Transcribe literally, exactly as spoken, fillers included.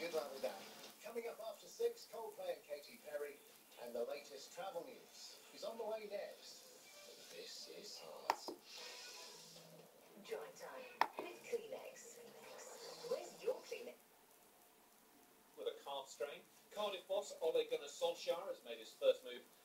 Good luck with that. Coming up after six, Coldplay and Katy Perry, and the latest travel news is on the way next. This is hard. Dry time with Kleenex. Where's your Kleenex? With a calf strain, Cardiff boss Ole Gunnar Solskjaer has made his first move